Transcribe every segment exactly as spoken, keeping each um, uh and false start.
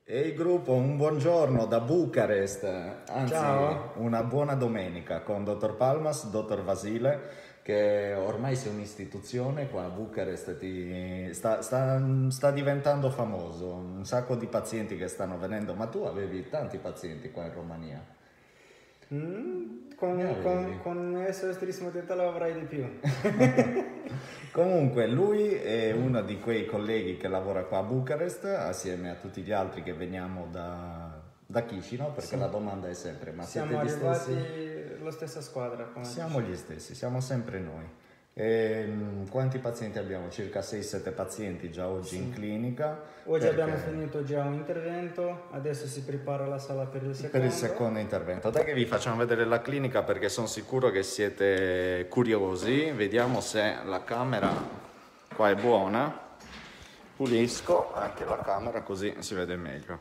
Ehi gruppo, un buongiorno da Bucarest, anzi Ciao. una buona domenica con dottor Palmas, dottor Vasile, che ormai sei un'istituzione qua a Bucarest, ti- sta, sta- sta diventando famoso, un sacco di pazienti che stanno venendo, ma tu avevi tanti pazienti qua in Romania, Mm, ne con, con, avevi? con S O S Turismo Tentale avrai di più. Comunque, lui è uno di quei colleghi che lavora qua a Bucarest, assieme a tutti gli altri che veniamo da, da Chișinău, perché Sì. la domanda è sempre, ma siete Siamo gli arrivati stessi? la stessa squadra, come Siamo dici. gli stessi, siamo sempre noi. Ehm, quanti pazienti abbiamo? Circa sei sette pazienti già oggi in Sì. clinica. Oggi perché- abbiamo finito già un intervento, adesso si prepara la sala per il secondo. Per il secondo intervento. Dai che vi facciamo vedere la clinica perché sono sicuro che siete curiosi. Vediamo se la camera qua è buona. Pulisco anche la camera così si vede meglio.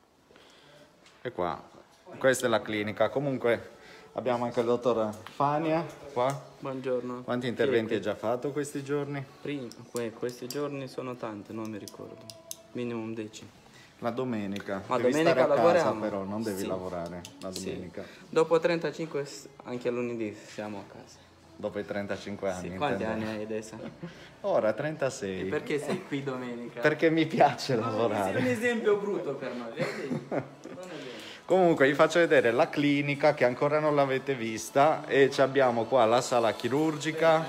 E qua, questa è la clinica. Comunque abbiamo anche il dottor Fania qua. Buongiorno. Quanti interventi hai già fatto questi giorni? Prima, que- questi giorni sono tanti, non mi ricordo. Minimum dieci. La domenica. Ma Devi domenica stare a casa lavoriamo? però, non devi Sì. lavorare la Sì. domenica. Dopo trentacinque, s- anche lunedì siamo a casa. Dopo i trentacinque anni. Sì, quanti intendo. anni hai adesso? Ora E trentasei. perché sei qui domenica? Perché mi piace Sei un lavorare. esempio brutto per noi, vedi? Non è bene. Comunque vi faccio vedere la clinica che ancora non l'avete vista e ci abbiamo qua la sala chirurgica,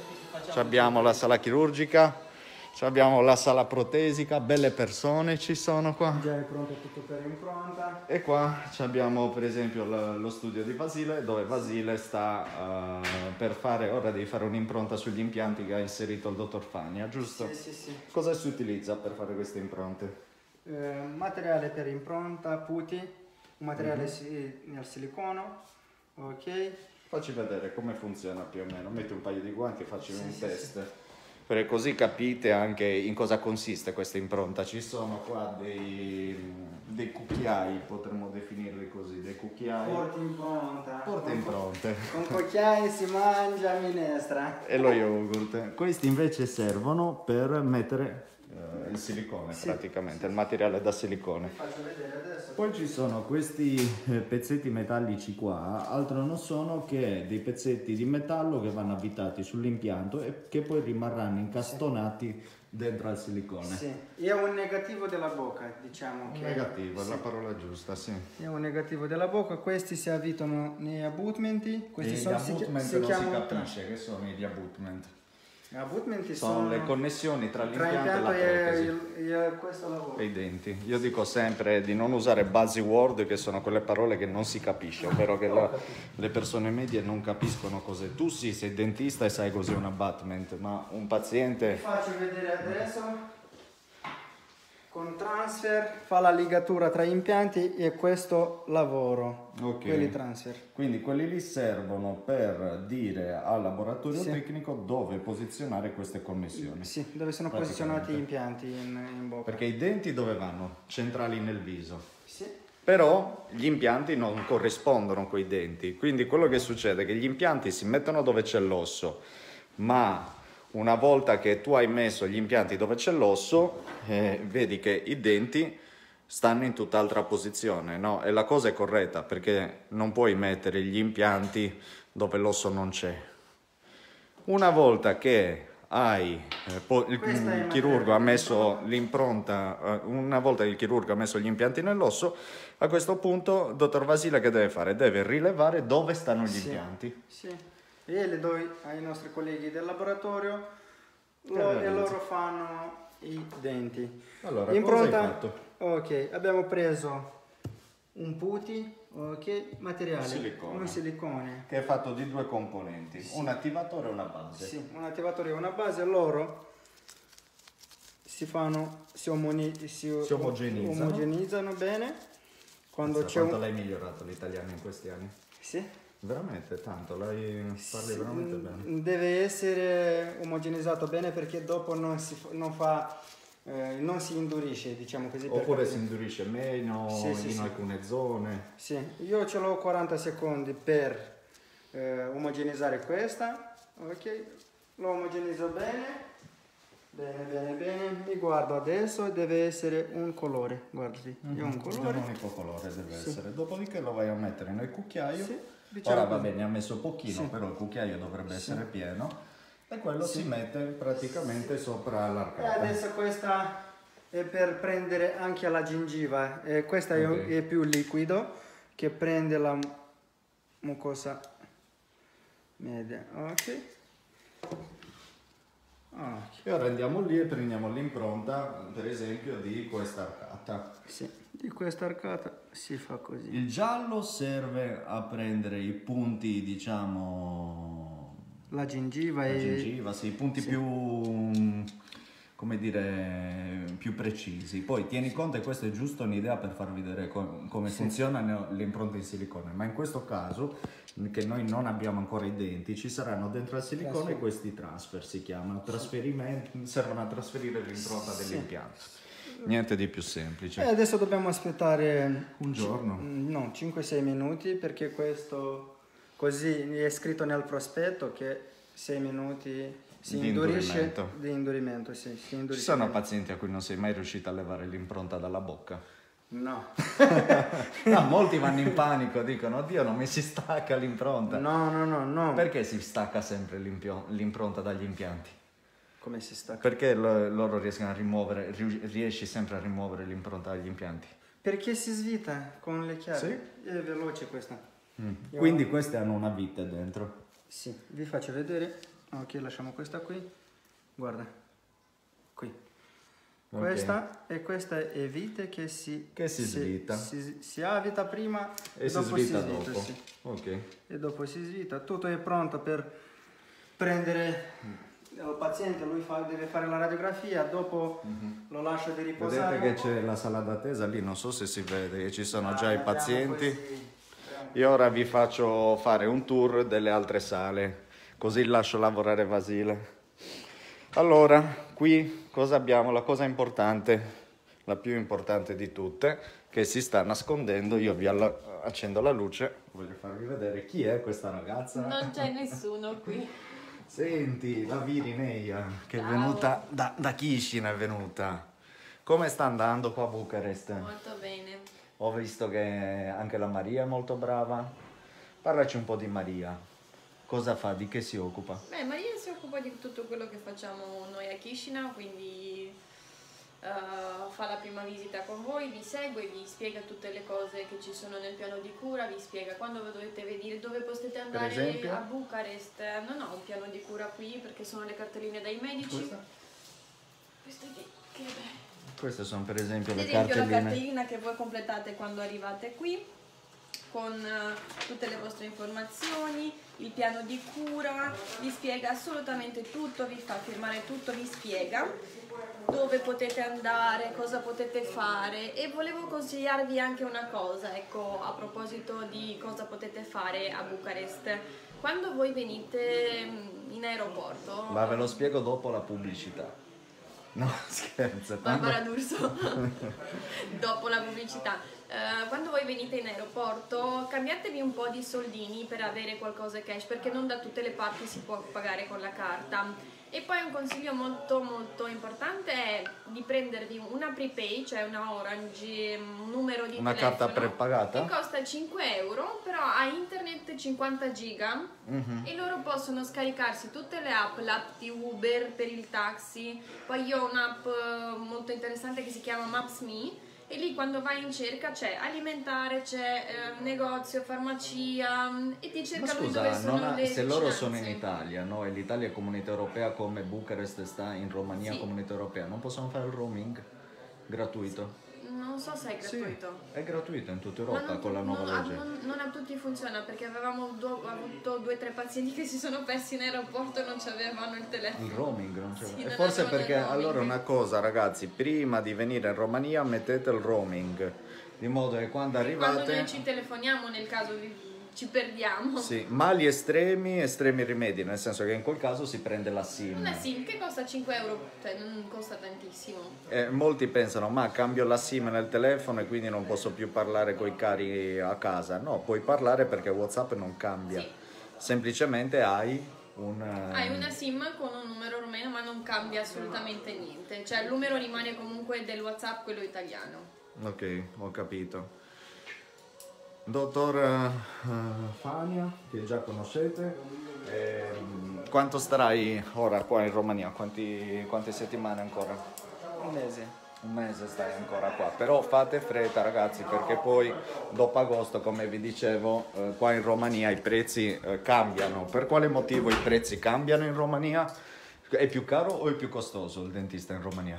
ci abbiamo la sala chirurgica, ci abbiamo la sala protesica, belle persone ci sono qua. Già è pronto tutto per impronta. E qua ci abbiamo per esempio lo lo studio di Vasile dove Vasile sta eh, per fare, ora devi fare un'impronta sugli impianti che ha inserito il dottor Fania, giusto? Sì, sì, sì. Cosa si utilizza per fare queste impronte? Eh, materiale per impronta, puti, un materiale Mhm. si- nel silicono, ok? Facci vedere come funziona più o meno, metti un paio di guanti e facci Sì, un sì, test, perché così capite anche in cosa consiste questa impronta. Ci sono qua dei, dei cucchiai, potremmo definirli così, dei cucchiai, Porti impronta. porte impronte Con cucchiai si mangia minestra. e lo yogurt. Questi invece servono per mettere eh, il silicone Sì, praticamente, il materiale da silicone. Faccio vedere adesso. Poi ci sono questi eh, pezzetti metallici qua, altro non sono che dei pezzetti di metallo che vanno avvitati sull'impianto e che poi rimarranno incastonati dentro al silicone. Sì, è un negativo della bocca, diciamo che Negativo, è sì. la parola giusta, sì. È un negativo della bocca, questi si avvitano nei abutmenti, questi E gli sono si, abutment si non si chiamano capisce che sono gli abutment. Gli abutmenti Sono sono, le connessioni tra tra l'impianto e la l'impianto e, protesi. il- e questo lavoro. E i denti. Io dico sempre di non usare buzzword, che sono quelle parole che non si capisce, ovvero che la- le persone medie non capiscono cos'è. Tu sì, sei dentista e sai cos'è un abutment, ma un Vi paziente... faccio vedere adesso. Con transfer fa la ligatura tra gli impianti e questo lavoro. Ok. Quelli transfer. Quindi quelli lì servono per dire al laboratorio Sì. tecnico dove posizionare queste connessioni. Sì, dove sono Praticamente. posizionati gli impianti in, in bocca. Perché i denti dove vanno? Centrali nel viso. Sì. Però gli impianti non corrispondono coi denti, quindi quello che succede è che gli impianti si mettono dove c'è l'osso, ma una volta che tu hai messo gli impianti dove c'è l'osso, eh, vedi che i denti stanno in tutt'altra posizione, no? E la cosa è corretta perché non puoi mettere gli impianti dove l'osso non c'è. Una volta che hai, eh, po- il Questa è il il chirurgo ha materiale messo l'impronta, eh, una volta che il chirurgo ha messo gli impianti nell'osso, a questo punto, dottor Vasile, che deve fare? Deve rilevare dove stanno gli Sì. impianti. Sì, e le do ai nostri colleghi del laboratorio lo- Che e meraviglia. loro fanno i denti. Allora, Impronta, cosa hai fatto? ok, abbiamo preso un puti, ok, materiale, Silicone. un silicone, Che è fatto di due componenti, un attivatore e una base. sì, un attivatore e una base, loro si fanno, si, omoni- si, Si omogenizzano. omogenizzano bene, quando Pensa c'è quanto un... l'hai migliorato l'italiano in questi anni? Sì. Veramente tanto, lei parli Sì, veramente bene. deve essere omogenizzato bene perché dopo non si, fa- non fa, eh, non si indurisce, diciamo così. per Oppure si capire. indurisce meno Sì, sì, in sì. alcune zone. Sì, io ce l'ho quaranta secondi per eh, omogenizzare questa, ok? Lo omogenizzo bene Bene, bene, bene. Mi guardo adesso, deve essere un colore. Guardi, Mm-hmm. è un colore. Un unico colore deve Sì. essere. Dopodiché lo vai a mettere nel cucchiaio. Sì, diciamo Ora va così. bene, ha messo pochino, Sì. però il cucchiaio dovrebbe Sì. essere pieno. E quello Sì. si mette praticamente sopra E l'arcata. adesso questa è per prendere anche la gengiva. E questa è, Ok. è più liquido che prende la mucosa media. Ok. Ok. E ora andiamo lì e prendiamo l'impronta, per esempio, di questa arcata. Sì, di questa arcata si fa così. Il giallo serve a prendere i punti, diciamo, La gengiva la e... gengiva, sì, i punti sì. più, mm, come dire, più precisi. Poi tieni conto, e questa è giusto un'idea per farvi vedere co- come Sì. funzionano le impronte di silicone, ma in questo caso, che noi non abbiamo ancora i denti, ci saranno dentro al silicone Trasfer- questi transfer, si chiamano, trasferimenti, servono a trasferire l'impronta Sì. dell'impianto. Niente di più semplice. E adesso dobbiamo aspettare Un giorno. Mm, no, cinque sei minuti perché questo così è scritto nel prospetto che sei minuti si Di indurisce indurimento. di indurimento, sì, si Ci indurisce. sono pazienti a cui non sei mai riuscito a levare l'impronta dalla bocca. No. No, molti vanno in panico, dicono, oddio, non mi si stacca l'impronta. No, no, no, no. Perché si stacca sempre l'impio- l'impronta dagli impianti? Come si stacca? Perché lo- loro riescono a rimuovere, ri- riesci sempre a rimuovere l'impronta dagli impianti? Perché si svita con le chiavi. Sì? È veloce questa. Io- Quindi queste hanno una vite dentro. Sì, vi faccio vedere. Ok, lasciamo questa qui. Guarda. Qui. Ok. Questa e questa è vite che si Che si svita. Si, si avvita prima E si dopo svita si svita, dopo. sì. Ok. E dopo si svita. Tutto è pronto per prendere il paziente, lui fa- deve fare la radiografia, dopo lo lascio di riposare. Vedete che c'è la sala d'attesa lì, non so se si vede, che ci sono Ah, già i abbiamo pazienti. questi- Io ora vi faccio fare un tour delle altre sale, così lascio lavorare Vasile. Allora, qui cosa abbiamo? La cosa importante, la più importante di tutte, che si sta nascondendo. Io vi alla- accendo la luce, voglio farvi vedere chi è questa ragazza. Non c'è nessuno qui. Senti, la Virineia, che è Ciao. venuta da, da Chișinău, è venuta. Come sta andando qua a Bucarest? Molto bene. Ho visto che anche la Maria è molto brava. Parlaci un po' di Maria. Cosa fa? Di che si occupa? Beh, Maria si occupa di tutto quello che facciamo noi a Chișinău, quindi eh, fa la prima visita con voi, vi segue, vi spiega tutte le cose che ci sono nel piano di cura, vi spiega quando dovete venire, dove potete andare esempio? a Bucarest. Non ho un piano di cura qui perché sono le cartelline dai medici. Questa? Questa qui, che bello. Queste sono per esempio Ad le esempio la cartelline. cartellina che voi completate quando arrivate qui, con eh, tutte le vostre informazioni, il piano di cura, vi spiega assolutamente tutto, vi fa firmare tutto, vi spiega dove potete andare, cosa potete fare. E volevo consigliarvi anche una cosa, ecco, a proposito di cosa potete fare a Bucarest. Quando voi venite mm, in aeroporto, Ma ve lo spiego dopo la pubblicità. No, scherzo. Barbara D'Urso, dopo la pubblicità. Eh, quando voi venite in aeroporto, cambiatevi un po' di soldini per avere qualcosa cash, perché non da tutte le parti si può pagare con la carta. E poi un consiglio molto molto importante è di prendervi una prepay, cioè una Orange, un numero di Una telefono carta prepagata? che costa cinque euro, però ha internet cinquanta giga Mhm. e loro possono scaricarsi tutte le app, l'app di Uber per il taxi. Poi io ho un'app eh, molto interessante che si chiama Maps.me e lì quando vai in cerca c'è alimentare, c'è eh, negozio, farmacia mm, e ti Ma cerca lui dove scusa, sono non ha- le se loro sono in vicinanze. Italia, no? E l'Italia è comunità europea come Bucarest sta in Romania Sì. comunità europea, non possono fare il roaming gratuito? Non so se è gratuito. È gratuito in tutta Ma Europa non, con la nuova non a, legge. non- non a tutti funziona perché avevamo du- avuto due o tre pazienti che si sono persi in aeroporto e non c'avevano il telefono. Il roaming non c'è. Sì, e non forse avevano perché il roaming. allora una cosa, ragazzi, prima di venire in Romania mettete il roaming, di modo che quando E quando arrivate. noi ci telefoniamo nel caso vi- ci perdiamo. Sì, mali estremi, estremi rimedi, nel senso che in quel caso si prende la SIM. Una SIM che costa cinque euro, cioè non costa tantissimo. E molti pensano, ma cambio la SIM nel telefono e quindi non posso più parlare coi cari a casa. No, puoi parlare perché WhatsApp non cambia. Sì. Semplicemente hai un... eh, Hai una SIM con un numero rumeno ma non cambia assolutamente niente, cioè il numero rimane comunque del WhatsApp, quello italiano. Ok, ho capito. Dottor eh, Fania, che già conoscete, ehm, quanto starai ora qua in Romania? Quanti- quante settimane ancora? Un mese. Un mese stai ancora qua, però fate fretta ragazzi, perché poi dopo agosto, come vi dicevo, eh, qua in Romania i prezzi eh, cambiano. Per quale motivo i prezzi cambiano in Romania? È più caro o è più costoso il dentista in Romania?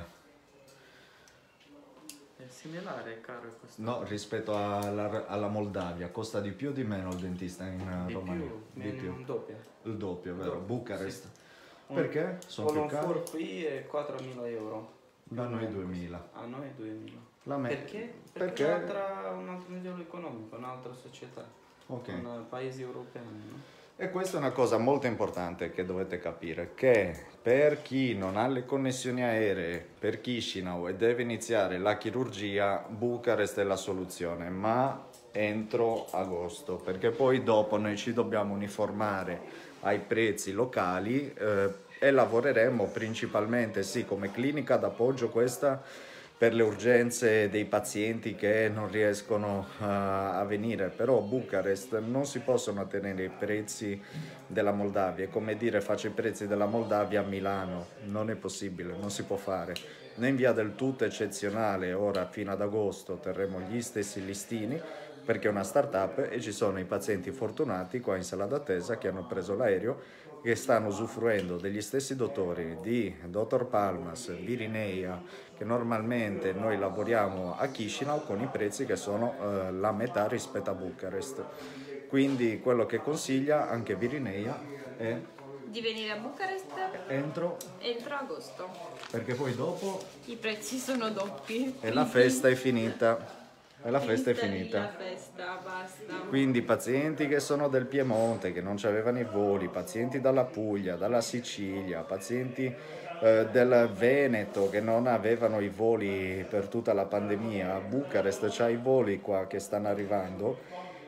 È similare, è caro e costoso. No, rispetto alla, alla Moldavia, costa di più o di meno il dentista in eh, Di Romania? più, Di più. un doppio. Il doppio, vero? Doppio, Bucarest. sì. Perché? Sono Con più un cari? fur qui è quattromila euro. Da noi duemila. A noi duemila. La me- Perché? Perché, Perché? è un'altra- un altro livello economico, un'altra società. Ok. Con eh, paesi europei, no? E questa è una cosa molto importante che dovete capire, che per chi non ha le connessioni aeree, per Chisinau e deve iniziare la chirurgia, Bucarest è la soluzione, ma entro agosto, perché poi dopo noi ci dobbiamo uniformare ai prezzi locali eh, e lavoreremo principalmente, sì, come clinica d'appoggio questa, per le urgenze dei pazienti che non riescono uh, a venire, però a Bucarest non si possono ottenere i prezzi della Moldavia, è come dire faccio i prezzi della Moldavia a Milano, non è possibile, non si può fare. Noi in via del tutto eccezionale, ora fino ad agosto terremo gli stessi listini perché è una start-up e ci sono i pazienti fortunati qua in sala d'attesa che hanno preso l'aereo, che stanno usufruendo degli stessi dottori di dottor Palmas, Virineia, che normalmente noi lavoriamo a Chisinau con i prezzi che sono eh, la metà rispetto a Bucarest. Quindi quello che consiglia anche Virineia è Di venire a Bucarest entro, entro agosto. perché poi dopo I prezzi sono doppi. e la festa è finita. E la festa è finita. La festa, basta. Quindi pazienti che sono del Piemonte, che non avevano i voli, pazienti dalla Puglia, dalla Sicilia, pazienti eh, del Veneto che non avevano i voli per tutta la pandemia, a Bucarest c'ha i voli qua che stanno arrivando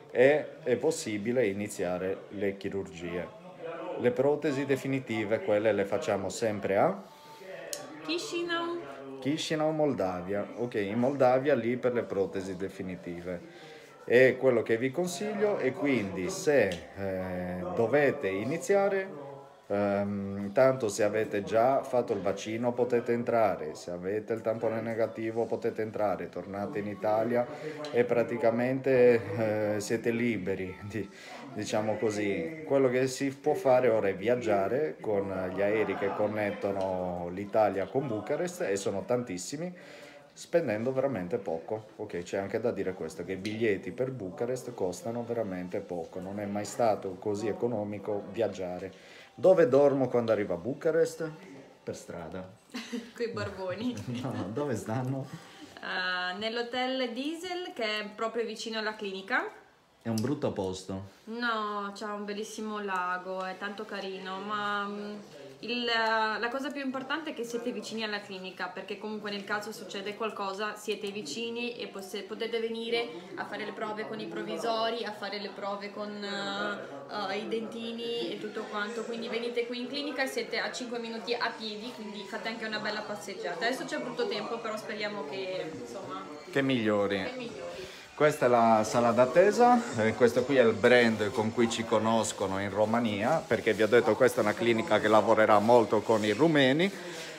e è possibile iniziare le chirurgie. Le protesi definitive, quelle le facciamo sempre a Chisinau. Chisinau, Moldavia. Ok, in Moldavia lì per le protesi definitive. E quello che vi consiglio è quindi se eh, dovete iniziare, ehm, intanto se avete già fatto il vaccino potete entrare, se avete il tampone negativo potete entrare, tornate in Italia e praticamente eh, siete liberi, di, diciamo così. Quello che si può fare ora è viaggiare con gli aerei che connettono l'Italia con Bucarest e sono tantissimi, spendendo veramente poco. Ok, c'è anche da dire questo, che i biglietti per Bucarest costano veramente poco, non è mai stato così economico viaggiare. Dove dormo quando arrivo a Bucarest? Per strada. Coi barboni. No, dove stanno? Uh, nell'hotel Diesel che è proprio vicino alla clinica. È un brutto posto. No, c'è un bellissimo lago, è tanto carino, ma mm, il- la cosa più importante è che siete vicini alla clinica, perché comunque nel caso succede qualcosa siete vicini e poss- potete venire a fare le prove con i provvisori, a fare le prove con eh, eh, i dentini e tutto quanto, quindi venite qui in clinica e siete a cinque minuti a piedi, quindi fate anche una bella passeggiata. Adesso c'è brutto tempo, però speriamo che insomma Che migliori. che migliori. Questa è la sala d'attesa, eh, questo qui è il brand con cui ci conoscono in Romania, perché vi ho detto questa è una clinica che lavorerà molto con i rumeni.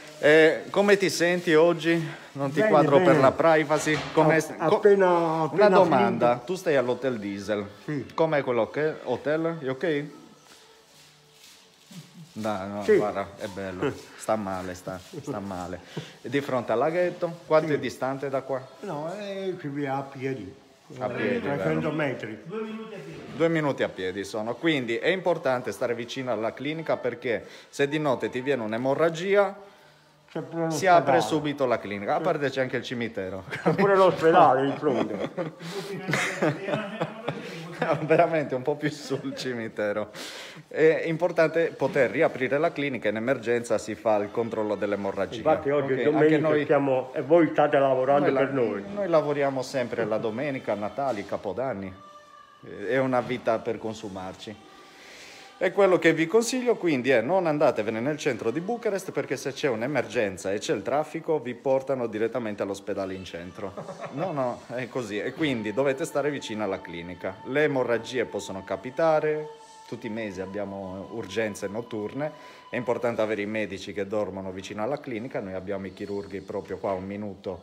E come ti senti oggi? Non ti Bene, quadro bene. per la privacy? Com'è- App- co- appena- Una appena domanda, finito. tu stai all'Hotel Diesel, Sì. com'è quello che hotel? È ok? Dai, no, Sì. guarda, è bello, sta male, sta, sta male. E di fronte al laghetto, quanto è distante da qua? No, eh, ci via a piedi. A piedi, trecento metri. Due minuti a piedi sono, quindi è importante stare vicino alla clinica perché se di notte ti viene un'emorragia C'è pure si apre l'ospedale. subito la clinica, a parte c'è anche il cimitero. C'è pure l'ospedale in fronte. Veramente un po' più sul cimitero. È importante poter riaprire la clinica, in emergenza si fa il controllo dell'emorragia. Infatti oggi Ok, è anche domenica noi, stiamo, e voi state lavorando noi la- per noi. noi lavoriamo sempre la domenica, Natali, Capodanni. È una vita per consumarci. E quello che vi consiglio quindi è non andatevene nel centro di Bucarest, perché se c'è un'emergenza e c'è il traffico vi portano direttamente all'ospedale in centro. No, no, è così. E quindi dovete stare vicino alla clinica. Le emorragie possono capitare, tutti i mesi abbiamo urgenze notturne, è importante avere i medici che dormono vicino alla clinica, noi abbiamo i chirurghi proprio qua a un minuto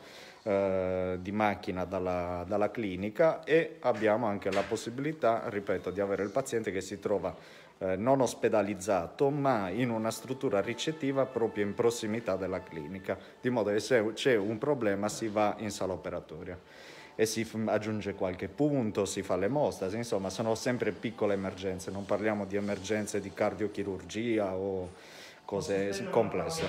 eh, di macchina dalla, dalla clinica, e abbiamo anche la possibilità, ripeto, di avere il paziente che si trova eh, non ospedalizzato ma in una struttura ricettiva proprio in prossimità della clinica, di modo che se c'è un problema si va in sala operatoria e si f- aggiunge qualche punto, si fa l'emostasi, insomma sono sempre piccole emergenze, non parliamo di emergenze di cardiochirurgia o cose s- complesse.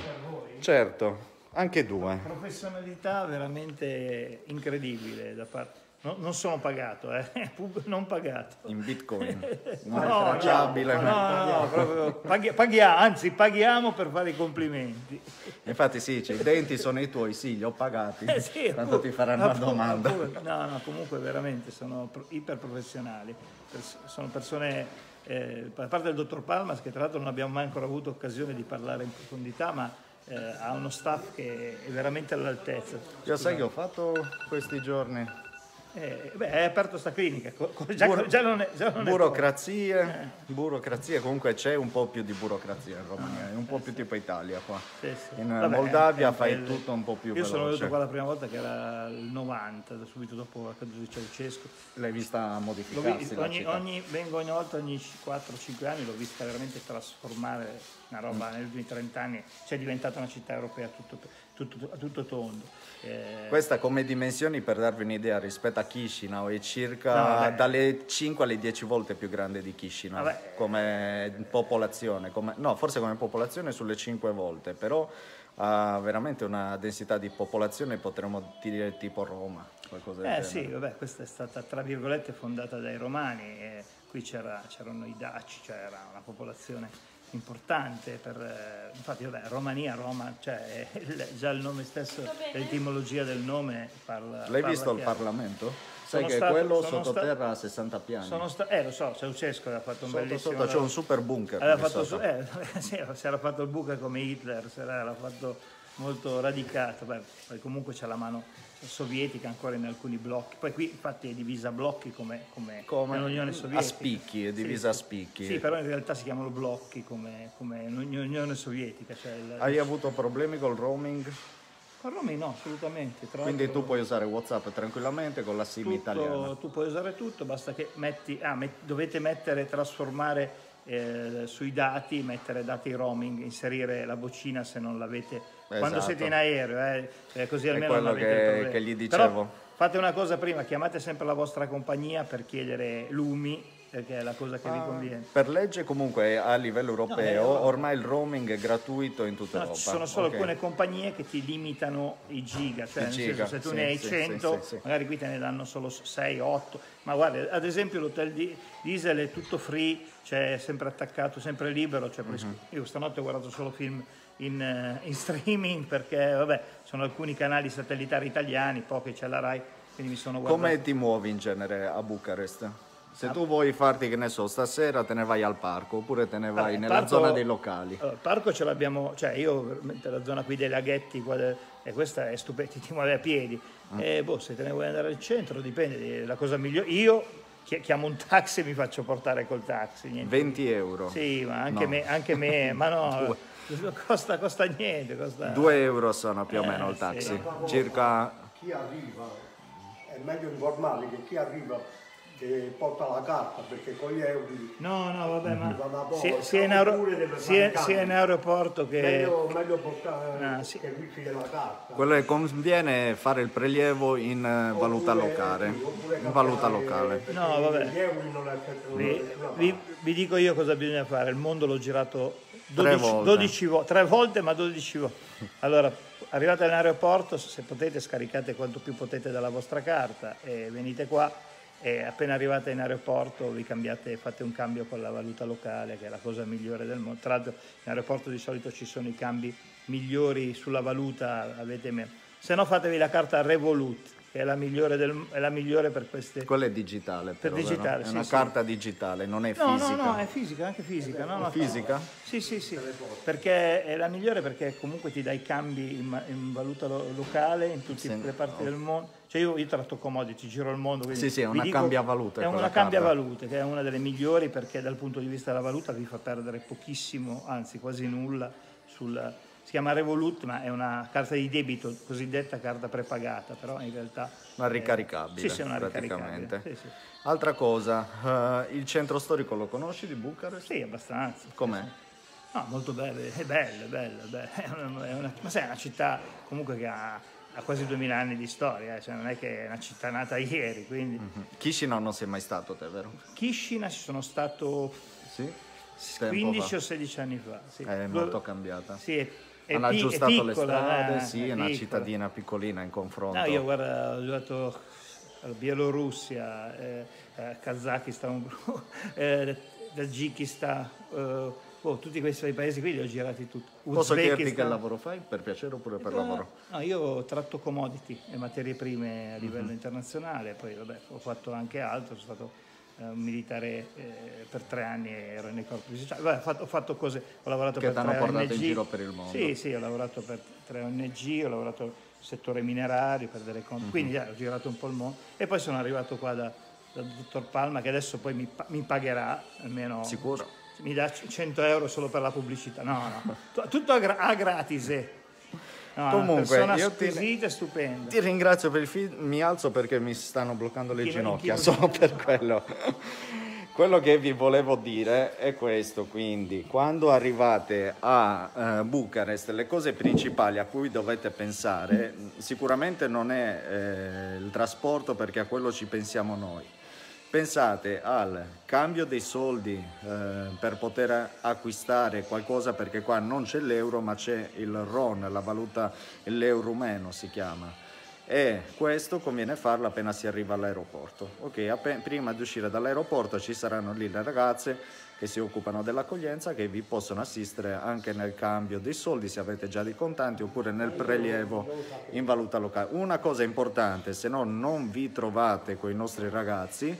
Certo, anche due. Professionalità veramente incredibile da parte. No, non sono pagato, eh. Non pagato. In bitcoin, No, non è no, tracciabile. no, no, no, proprio paghi- paghiamo, anzi paghiamo per fare i complimenti. Infatti sì, cioè, i denti sono i tuoi, sì, li ho pagati, Eh sì, tanto appunto, ti faranno una appunto, domanda. appunto. No, no, comunque veramente sono pro- iperprofessionali, Pers- sono persone, eh, a parte il dottor Palmas, che tra l'altro non abbiamo mai ancora avuto occasione di parlare in profondità, ma eh, ha uno staff che è veramente all'altezza. Io sai che ho fatto questi giorni? Eh, beh, hai aperto sta clinica, co- co- già, Buro- già non è, già non è Burocrazie, burocrazie, comunque c'è un po' più di burocrazia in Romania, è un po' più tipo Italia qua. Sì, sì. In Vabbè, Moldavia è- è fai bello. tutto un po' più Io sono venuto veloce. qua la prima volta che era il novanta, subito dopo la caduta di Ceausescu. L'hai vista L'ho modificarsi vi- la ogni, città. ogni, vengo ogni volta, ogni quattro cinque anni, l'ho vista veramente trasformare una roba negli ultimi trenta anni, cioè è diventata una città europea a tutto, tutto, a tutto tondo. Eh, Questa come dimensioni, per darvi un'idea, rispetto a Chisinau è circa No, vabbè. dalle cinque alle dieci volte più grande di Chisinau Vabbè. come popolazione, come, no forse come popolazione sulle cinque volte, però ha veramente una densità di popolazione, potremmo dire tipo Roma, qualcosa del Eh genere. sì, vabbè, questa è stata tra virgolette fondata dai Romani e qui c'era- c'erano i Daci, cioè era una popolazione importante per, eh, infatti vabbè, Romania, Roma, cioè il- già il nome stesso, l'etimologia del nome parla. L'hai parla visto il chiaro. Parlamento? Sai Sono che stato- quello sono sottoterra sta- ha sessanta piani. Sono sta- eh lo so, Ceausescu aveva fatto un Sotto, bellissimo. sotto c'è un super bunker. Aveva lì fatto sotto. su- eh, sì, si era fatto il bunker come Hitler, si era, era fatto molto radicato. Beh, poi comunque c'è la mano sovietica ancora in alcuni blocchi. Poi qui infatti è divisa a blocchi come, come, Come nell'Unione a Sovietica. spicchi, è Sì, divisa sì. a spicchi. Sì, però in realtà si chiamano blocchi come, come nell'Unione Sovietica. Cioè il, Hai avuto problemi col roaming? Con Romy no, assolutamente. Tra Quindi l'altro- tu puoi usare WhatsApp tranquillamente con la SIM tutto- italiana. tu puoi usare tutto, basta che metti, ah, met- dovete mettere, trasformare eh, sui dati, mettere dati roaming, inserire la vocina se non l'avete, quando Esatto. siete in aereo, eh, eh, così È almeno non quello avete il che- problema. che gli Però dicevo. fate una cosa prima, chiamate sempre la vostra compagnia per chiedere l'U M I, perché è la cosa che vi conviene. Per legge comunque a livello europeo No, è- ormai il roaming è gratuito in tutta No, Europa. ci sono solo Ok. alcune compagnie che ti limitano i giga, cioè I nel giga, senso se tu sì, ne hai sì, cento, sì, sì, sì. magari qui te ne danno solo sei otto, ma guarda, ad esempio l'hotel di diesel è tutto free, cioè sempre attaccato, sempre libero, cioè, Mhm. io stanotte ho guardato solo film in, eh, in streaming perché vabbè, sono alcuni canali satellitari italiani, pochi c'è la Rai, quindi mi sono guardato. Come ti muovi in genere a Bucarest? Se tu vuoi farti, che ne so, stasera te ne vai al parco oppure te ne vai Vabbè, il nella parco- zona dei locali. Allora, il parco ce l'abbiamo, cioè io veramente la zona qui dei laghetti, qua de- e questa è stupenda, ti muovi a piedi. Ah. E boh, se te ne vuoi andare al centro, dipende, la cosa migliore. Io chi- chiamo un taxi e mi faccio portare col taxi. Niente. venti euro. Sì, ma anche No. me, anche me, ma no, costa, costa niente. Costa... due euro sono più o meno Eh, il taxi. sì. Circa Chi arriva, è meglio informare che chi arriva che porta la carta, perché con gli euro No, no, vabbè, ma Va da poco, sia, sia in, oppure aero- deve sia- fare sia in cambio. aeroporto che... meglio, meglio portare Ah, sì. che lui ci dia la carta. quello che conviene è fare il prelievo in eh, valuta Oppure- locale. sì, oppure In valuta cambiare, locale. perché No, vabbè. gli euro non accettano da Vi, nessuna vi- parte. vi dico io cosa bisogna fare, il mondo l'ho girato Tre dodici, volte. dodici vo- tre volte, ma dodici volte. Allora, arrivate all'aeroporto, se potete scaricate quanto più potete dalla vostra carta e venite qua e appena arrivate in aeroporto vi cambiate, fate un cambio con la valuta locale, che è la cosa migliore del mondo. Tra l'altro in aeroporto di solito ci sono i cambi migliori sulla valuta, avete meno. Se no fatevi la carta Revolut, che che è la migliore, del, è la migliore per queste... Quella è digitale, Per però, digitale, vero? È sì, una sì. carta digitale, non è No, fisica. no, no, è fisica, anche fisica. No, no, Fisica? Sì, sì, sì, perché è la migliore perché comunque ti dai cambi in, ma- in valuta lo- locale in tutte Sì. le parti del mondo. Cioè io, io tratto commodity, giro il mondo. quindi Sì, sì, è vi una dico- cambiavalute È quella una carta. cambiavalute, che è una delle migliori perché dal punto di vista della valuta vi fa perdere pochissimo, anzi quasi nulla. Sul, si chiama Revolut, ma è una carta di debito, cosiddetta carta prepagata, però in realtà... Una ricaricabile, Sì, sì, è una praticamente. ricaricabile. Sì, sì. Altra cosa, eh, il centro storico lo conosci di Bucarest? Sì, abbastanza. Com'è? No, molto bello, è bello, è bello, è bello. È una, è una, ma sai, è una città comunque che ha, ha quasi duemila anni di storia, eh, cioè non è che è una città nata ieri, quindi... Mm-hmm. Chisinau non sei mai stato te, vero? Chisinau ci sono stato Sì? quindici fa. o sedici anni fa. Sì. È molto cambiata. Sì, è, è, Hanno pi- è aggiustato piccola, le strade, eh, sì, è, è una piccola. cittadina piccolina in confronto. No, io guarda, ho giocato alla Bielorussia, eh, eh, Kazakistan, eh, Tagikistan, eh, oh, tutti questi paesi qui li ho girati tutti. Posso chiederti che Uzbekistan. lavoro fai? Per piacere oppure per Eh, lavoro? No, io tratto commodity e materie prime a livello internazionale, poi vabbè, ho fatto anche altro, sono stato eh, un militare eh, per tre anni e ero nei corpi speciali. Vabbè, ho, fatto, ho fatto cose, ho lavorato Che per t'hanno tre portato O N G. in giro per il mondo. Sì, sì, ho lavorato per tre O N G, ho lavorato nel settore minerario, per delle con- quindi eh, ho girato un po' il mondo e poi sono arrivato qua da, dal dottor Palma che adesso poi mi, pa- mi pagherà almeno... Sicuro? Mi dà cento euro solo per la pubblicità. No, no, T- tutto a, gra- a gratis. eh. No, Comunque, una persona io ti- squisita e stupenda. Ti ringrazio per il feed, mi alzo perché mi stanno bloccando le Chi- ginocchia, chi- solo per quello. Quello che vi volevo dire è questo, quindi quando arrivate a eh, Bucarest le cose principali a cui dovete pensare sicuramente non è eh, il trasporto perché a quello ci pensiamo noi. Pensate al cambio dei soldi eh, per poter acquistare qualcosa perché qua non c'è l'euro ma c'è il RON, la valuta, l'euro rumeno si chiama. E questo conviene farlo appena si arriva all'aeroporto. Ok, app- prima di uscire dall'aeroporto ci saranno lì le ragazze che si occupano dell'accoglienza che vi possono assistere anche nel cambio dei soldi se avete già dei contanti oppure nel prelievo in valuta locale. Una cosa importante, se no non vi trovate con i nostri ragazzi,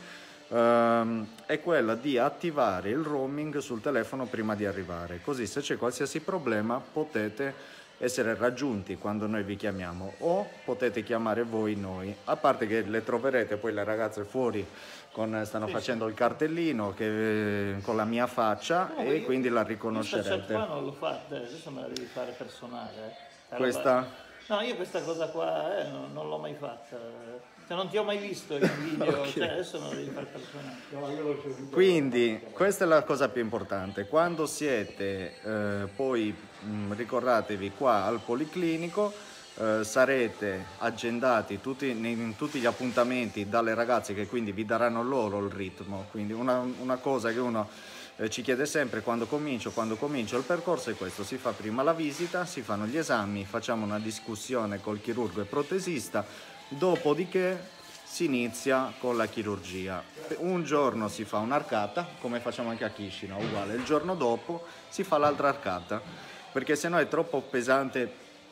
ehm, è quella di attivare il roaming sul telefono prima di arrivare, così se c'è qualsiasi problema potete essere raggiunti quando noi vi chiamiamo o potete chiamare voi noi, a parte che le troverete poi le ragazze fuori con, stanno Sì, facendo il cartellino che, con la mia faccia No, e io- quindi la Questa riconoscerete. qua non l'ho fatta, eh, adesso me la devi fare personale. eh. La roba- Questa? No, io questa cosa qua eh, non, non l'ho mai fatta. Cioè, non ti ho mai visto in video, Ok. cioè, adesso me la devi fare personale. Quindi questa è la cosa più importante, quando siete eh, poi mh, ricordatevi qua al Policlinico eh, sarete agendati tutti, in tutti gli appuntamenti dalle ragazze che quindi vi daranno loro il ritmo, quindi una, una cosa che uno eh, ci chiede sempre quando comincio, quando comincio il percorso è questo, si fa prima la visita, si fanno gli esami, facciamo una discussione col chirurgo e protesista, dopodiché si inizia con la chirurgia. Un giorno si fa un'arcata, come facciamo anche a Chisinau, uguale. Il giorno dopo si fa l'altra arcata, perché sennò è troppo pesante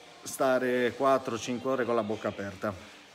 stare quattro cinque ore con la bocca aperta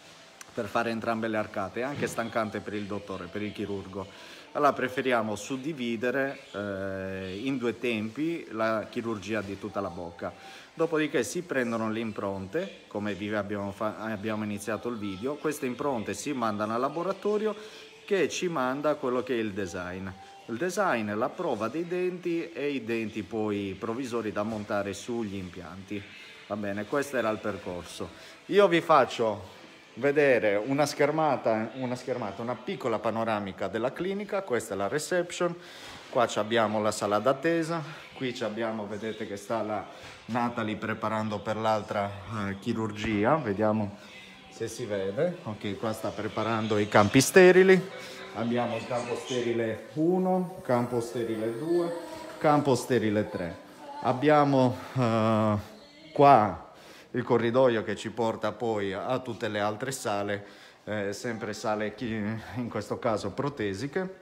per fare entrambe le arcate, è anche stancante per il dottore, per il chirurgo. Allora preferiamo suddividere eh, in due tempi la chirurgia di tutta la bocca. Dopodiché si prendono le impronte, come vi abbiamo, fa- abbiamo iniziato il video, queste impronte si mandano al laboratorio che ci manda quello che è il design. Il design è la prova dei denti e i denti poi provvisori da montare sugli impianti. Va bene, questo era il percorso. Io vi faccio vedere una schermata, una schermata, una piccola panoramica della clinica, questa è la reception, qua abbiamo la sala d'attesa, qui abbiamo, vedete che sta la Natalie preparando per l'altra eh, chirurgia, vediamo se si vede, ok, qua sta preparando i campi sterili, abbiamo il campo sterile uno, campo sterile due, campo sterile tre, abbiamo eh, qua il corridoio che ci porta poi a tutte le altre sale, eh, sempre sale in questo caso protesiche.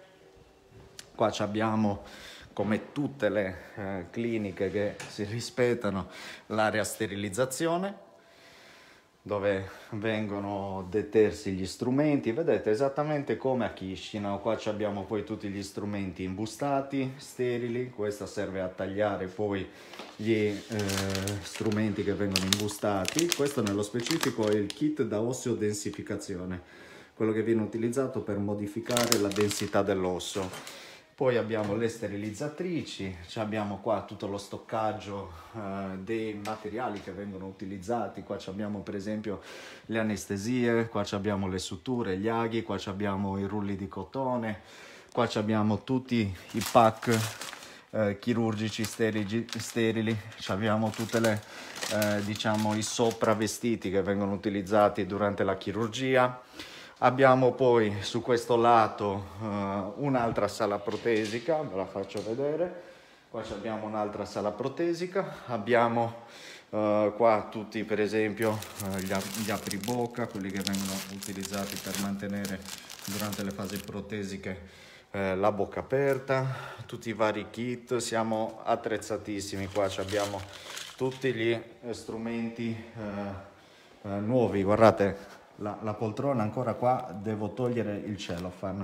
Qua abbiamo, come tutte le eh, cliniche che si rispettano, l'area sterilizzazione. dove vengono detersi gli strumenti. Vedete esattamente come a Chișinău. Qua abbiamo poi tutti gli strumenti imbustati, sterili. Questa serve a tagliare poi gli eh, strumenti che vengono imbustati. Questo nello specifico è il kit da osseo-densificazione, quello che viene utilizzato per modificare la densità dell'osso. Poi abbiamo le sterilizzatrici, abbiamo qua tutto lo stoccaggio eh, dei materiali che vengono utilizzati. Qua abbiamo per esempio le anestesie, qua abbiamo le suture, gli aghi, qua abbiamo i rulli di cotone, qua abbiamo tutti i pack eh, chirurgici sterili, sterili. Abbiamo tutte le, eh, diciamo, i sopravvestiti che vengono utilizzati durante la chirurgia. Abbiamo poi su questo lato uh, un'altra sala protesica, ve la faccio vedere. Qua abbiamo un'altra sala protesica, abbiamo uh, qua tutti per esempio uh, gli, gli apribocca, quelli che vengono utilizzati per mantenere durante le fasi protesiche eh, la bocca aperta, tutti i vari kit. Siamo attrezzatissimi, qua abbiamo tutti gli strumenti uh, uh, nuovi, guardate. La, la poltrona ancora qua, devo togliere il cellophane.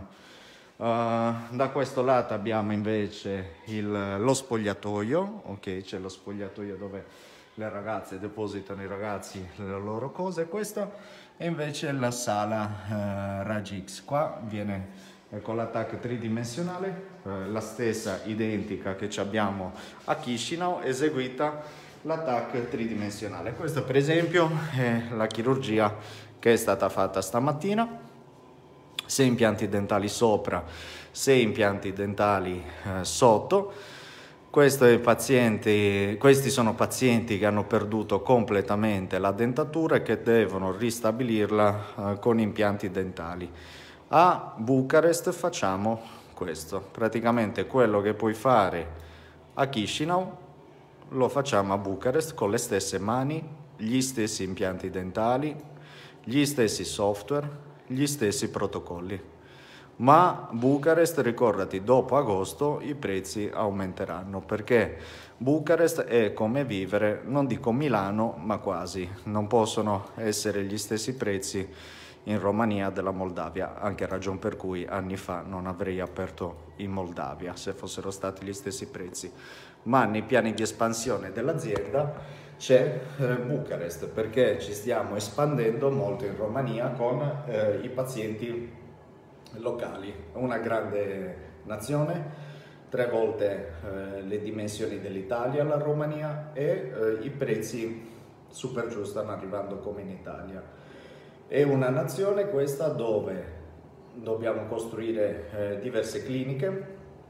Uh, da questo lato abbiamo invece il, lo spogliatoio, ok, c'è lo spogliatoio dove le ragazze depositano i ragazzi le loro cose. Questa è invece la sala uh, Raggi X. Qua viene eh, con l'attacco tridimensionale, eh, la stessa identica che abbiamo a Chișinău, eseguita l'attacco tridimensionale. Questa per esempio è la chirurgia che è stata fatta stamattina, sei impianti dentali sopra, sei impianti dentali eh, sotto. Questi, pazienti, questi sono pazienti che hanno perduto completamente la dentatura e che devono ristabilirla eh, con impianti dentali. A Bucarest facciamo questo, praticamente quello che puoi fare a Chișinău lo facciamo a Bucarest con le stesse mani, gli stessi impianti dentali, gli stessi software, gli stessi protocolli. Ma Bucarest, ricordati, dopo agosto i prezzi aumenteranno, perché Bucarest è come vivere, non dico Milano, ma quasi. Non possono essere gli stessi prezzi in Romania della Moldavia, anche ragion per cui anni fa non avrei aperto in Moldavia se fossero stati gli stessi prezzi. Ma nei piani di espansione dell'azienda c'è eh, Bucarest, perché ci stiamo espandendo molto in Romania con eh, i pazienti locali. Una grande nazione, tre volte eh, le dimensioni dell'Italia, la Romania, e eh, i prezzi super giù stanno arrivando come in Italia. È una nazione questa dove dobbiamo costruire eh, diverse cliniche.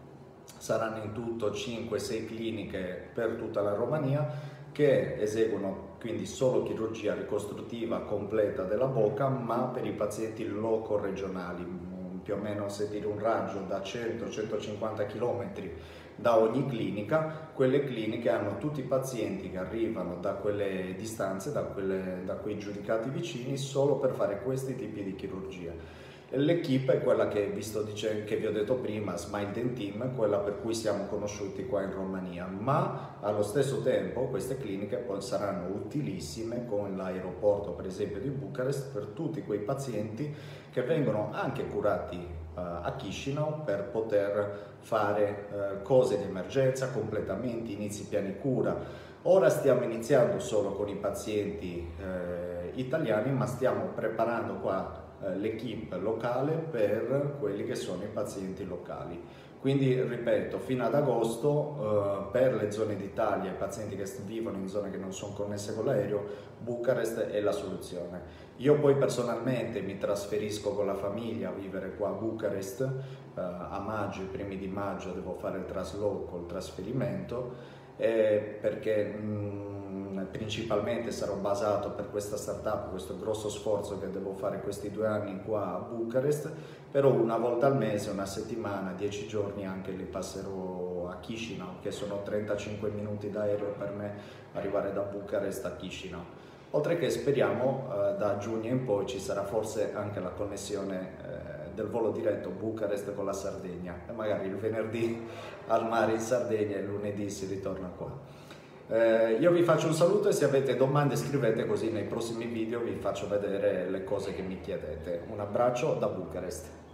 Saranno in tutto cinque sei cliniche per tutta la Romania, che eseguono quindi solo chirurgia ricostruttiva completa della bocca, ma per i pazienti loco-regionali, più o meno, se dire, un raggio da cento centocinquanta chilometri da ogni clinica. Quelle cliniche hanno tutti i pazienti che arrivano da quelle distanze, da, quelle, da quei giudicati vicini, solo per fare questi tipi di chirurgia. L'equipe è quella che, visto, che vi ho detto prima, Smile Dent Team, quella per cui siamo conosciuti qua in Romania, ma allo stesso tempo queste cliniche poi saranno utilissime con l'aeroporto per esempio di Bucarest per tutti quei pazienti che vengono anche curati uh, a Chișinău per poter fare uh, cose di emergenza, completamenti, inizi piani cura. Ora stiamo iniziando solo con i pazienti uh, italiani, ma stiamo preparando qua l'equipe locale per quelli che sono i pazienti locali. Quindi ripeto, fino ad agosto eh, per le zone d'Italia, i pazienti che vivono in zone che non sono connesse con l'aereo, Bucarest è la soluzione. Io poi personalmente mi trasferisco con la famiglia a vivere qua a Bucarest, eh, a maggio, i primi di maggio devo fare il trasloco, il trasferimento, eh, perché mh, principalmente sarò basato per questa startup, questo grosso sforzo che devo fare questi due anni qua a Bucarest, però una volta al mese, una settimana, dieci giorni anche li passerò a Chișinău, che sono trentacinque minuti d'aereo per me arrivare da Bucarest a Chișinău. Oltre che speriamo eh, da giugno in poi ci sarà forse anche la connessione eh, del volo diretto Bucarest con la Sardegna, e magari il venerdì al mare in Sardegna e il lunedì si ritorna qua. Eh, io vi faccio un saluto e se avete domande scrivete, così nei prossimi video vi faccio vedere le cose che mi chiedete. Un abbraccio da Bucarest.